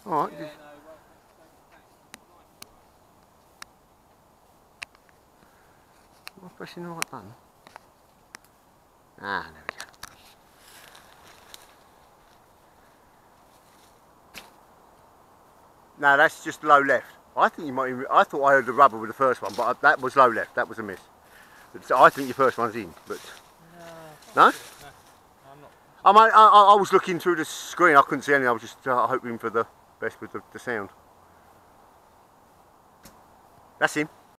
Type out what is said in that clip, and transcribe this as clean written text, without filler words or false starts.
Alright. Yeah, Am I pressing the right button? Ah, there we go. No, that's just low left. I think you might. I thought I heard the rubber with the first one, but that was low left. That was a miss. So I think your first one's in, but no. I'm not. I was looking through the screen. I couldn't see anything. I was just hoping for the best with the sound. That's him.